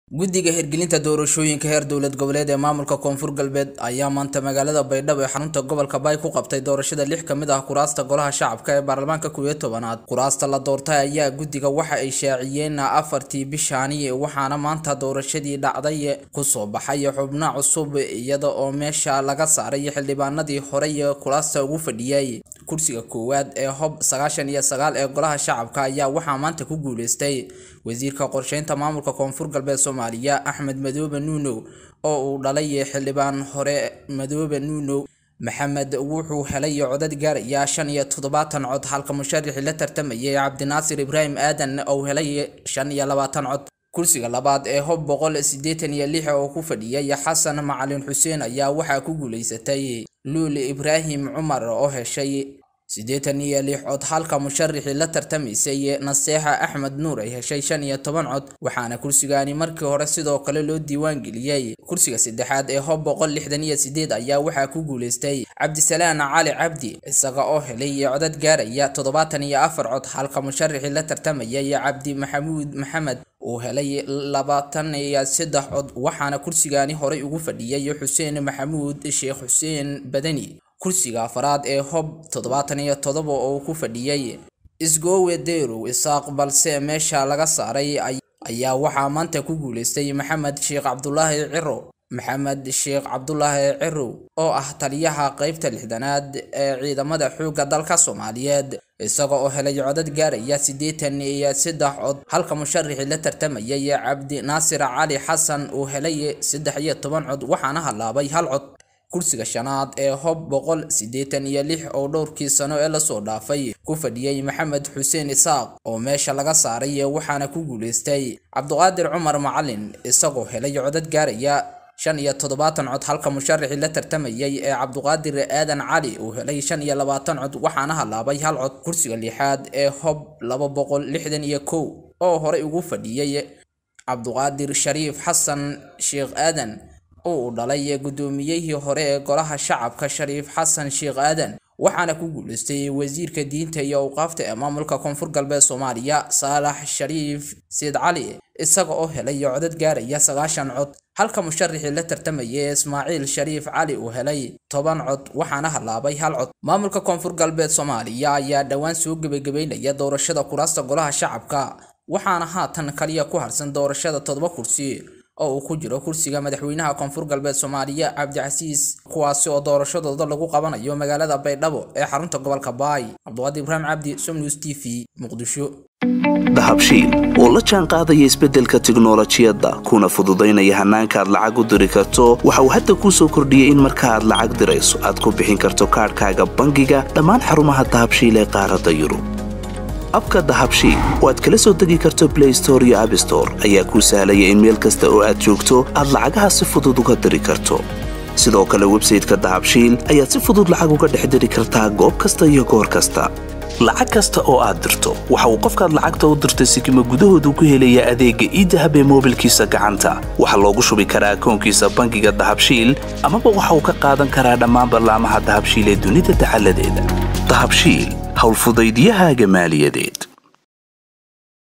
guddiga hirgelinta doorashooyinka heer dowlad goboleed ee maamulka Koonfur Galbeed ayaa maanta magaalada Baydhabo ee xarunta gobolka Bay ku qabtay doorashada 6 kamid ah kuraasta golaha shacabka ee baarlamaanka 11aad. Kuraasta la doortay ayaa guddiga waxa ay shaaciyeen 4 bishaani waxaana maanta doorashadii dhacday ku soo baxay xubno cusub iyada oo meesha laga saaray xildhibaanadii hore ee kuraasta ugu fadhiyay. kursiga koowaad ee Hob 99 ee golaha shacabka ayaa waxa maanta ku guuleystay wasiirka qorsheynta maamulka Koonfur Galbeed Soomaaliya Axmed Madoobe Nuuno oo uu dhalay xildhibaan hore Madoobe Nuuno Maxamed wuxuu helay codad gaaraya 75 cod halka musharaxii la tartamayay Cabdinaasir Ibraahim Aadan oo helay 25 cod. kursiga labaad ee Hob 186 oo ku fadhiyay Xasan Macalin Xuseen ayaa waxa ku guuleysatay Luul Ibraahim Cumar oo heshay 86 cod halka musharaxii la tartamaysay Naseexa Axmed Nuur ay heshay 15 cod waxaana kursigaani markii hore sidoo kale loo diiwaan geliyay. kursiga saddexaad ee Hob 168 ayaa waxa ku guuleystay Cabdisalaan Cali Cabdi isaga oo helay codad gaaraya 74 cod halka musharaxii la tartamayay Cabdi Maxamuud Maxamed oo helay 23 cod waxaana kursigaani hore ugu fadhiyay Xuseen Maxamuud Sheekh Xuseen Badani. kursiga afraad ee Hob 77 oo ku fadhiyay Isgoowe Deerow Isaaq balse meesha laga saaray ayaa waxa maanta ku guuleystay Maxamed Sheekh Cabdullaahi Ciro oo ah taliyaha qaybta 6aad ee ciidamada xoogga dalka Soomaaliyeed isaga oo helay codad gaaraya 83 cod halka musharaxii la tartamayay Cabdi Naasir Cali Xasan oo helay 13 cod waxaana halaabay 1 cod. kursiga shanaad ee Hob 186 oo dhowrkii sano ee la soo dhaafay ku fadhiyay Maxamed Xuseen Isaaq oo meesha laga saaray waxaana ku guuleystay Cabdiqaadir Cumar Macalin isagoo helay codad gaaraya 75 cod halka musharaxii la tartamayay Cabdiqaadir Aadan Cali oo helay 25 cod waxaana halaabay 1 cod. kursiga lixaad ee Hob 261 oo hore ugu fadhiyay Cabdiqaadir Shariif Xasan Sheekh Aadan oo dhalay gudoomiyihii hore ee golaha shacabka Shariif Xasan Sheekh Aadan waxaana ku guuleystay wasiirka diinta iyo awqaafta ee maamulka Koonfur Galbeed Soomaaliya Saalax Shariif Said Cali isaga oo helay codad gaaraya 90 cod halka musharaxii la tartamayay Ismaaciil Shariif Cali oo helay 10 cod waxaana halaabay 1 cod. maamulka Koonfur Galbeed Soomaaliya ayaa dhawaan soo gabagabeynaya doorashada kuraasta golaha shacabka waxaana haatan kaliya ku harsan doorashada 7 kursi oo ku jiro kursiga madaxweynaha Koonfur Galbeed Soomaaliya Cabdicasiis kuwaas oo doorashadooda lagu qabanayo magaalada Baydhabo ee xarunta gobolka Bay. Cabdiwadi Ibraahim Cabdi, Somnews TV, Muqdisho. dahabshiil oo la jaan qaadaya isbeddelka tiknoolajiyadda kuna fududeynaya hanaanka aad lacag u diri karto waxa uu hadda ku soo kordhiyay in marka aad lacag dirayso aad ku bixin karto kaarkaaga bangiga dhammaan xarumaha dahabshiil ee qaaradda Yurub. abka dahabshiil oo aad kala soo degi karto Play Store iyo App Store ayaa kuu sahlaya in meel kasta oo aad joogto aad lacagaha si fudud uga diri karto. sidoo kale website-ka dahabshiil ayaad si fudud lacag uga dhex diri kartaa goob kasta iyo goor kasta. lacag kasta oo aad dirto waxa uu qofkaad lacagta u dirtay sikimo gudahoodu ku helayaa adeegga e-dahab ee moobilkiisa gacanta. waxaa loogu shubi karaa akoonkiisa bangiga dahabshiil amaba waxa uu ka qaadan karaa dhammaan barnaamijyada dahabshiil ee dunida taxalladeeda. dahabshiil hawlfudaydyahaaga maaliyadeed.